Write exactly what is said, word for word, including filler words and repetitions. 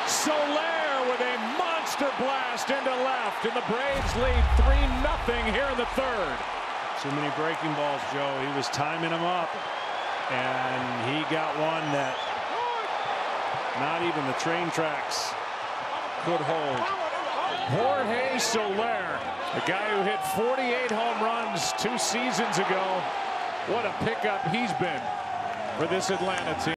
Soler with a monster blast into left, and the Braves lead three nothing here in the third. Too many breaking balls, Joe. He was timing them up, and he got one that not even the train tracks could hold. Jorge Soler, a guy who hit forty-eight home runs two seasons ago. What a pickup he's been for this Atlanta team.